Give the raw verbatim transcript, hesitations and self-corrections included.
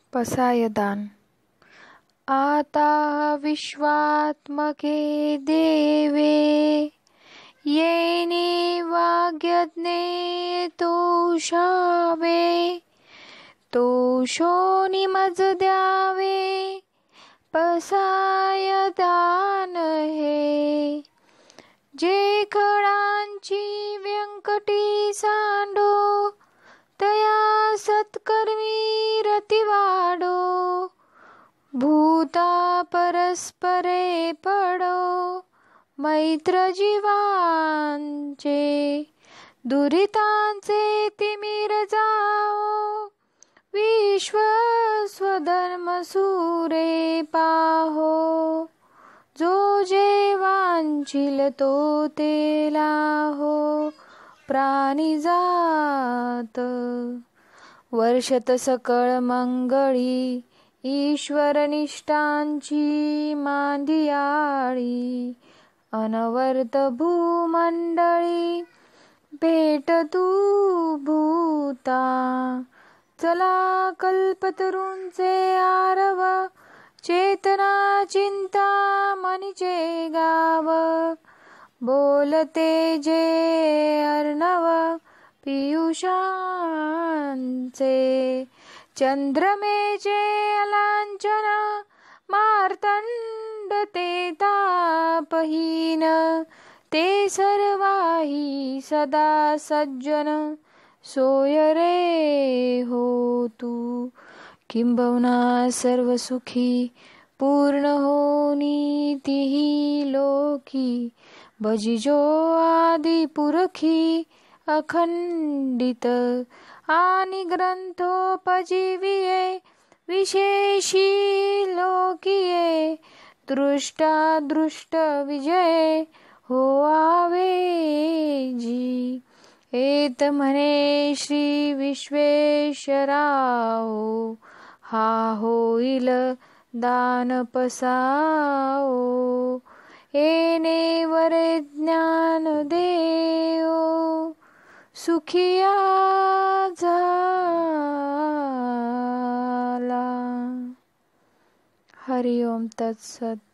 पसायदान. आता विश्वात्मके देवे येणे वाग्यज्ञे तोषावे तोषो निमज द्यावे पसायदान हे. जे खळांची व्यंकटी सांडो तया सत्कर्मी रती वाढो. भूता परस्परे पडो मैत्र जीवांचे दुरितांचे तिमिर जाओ. विश्व स्वधर्म सुरे पाहो जो जे वांछिल तो ते लाहो. प्राणी जात वर्षत सकळ मंगळी ईश्वर निष्ठांची मांदियाळी. अनवर्त भूमंडळी भेट तू भूता. चला कल्पतरूंचे आरव चेतना चिंता मनीचे गाव. बोलते जे अर्णव पियुषांचे चंद्रमेचे अलांछन. मार्तंड ते तापहीन ते सर्वाही सदा सज्जन. सोय रे हो तू किंबहुना सर्व सुखी पूर्ण होनी तिही लोकी. भजिजो आदि पुरखी अखंडित आणि ग्रंथोपजीविये विशेषी लोकिये. दृष्टा दृष्ट विजय हो आवे जी. एत म्हणे श्री विश्वेश्वराओ हा होईल दान पसाओ. येणे वरे ज्ञान देओ सुखिया झाला. हरि ओम तत्सत.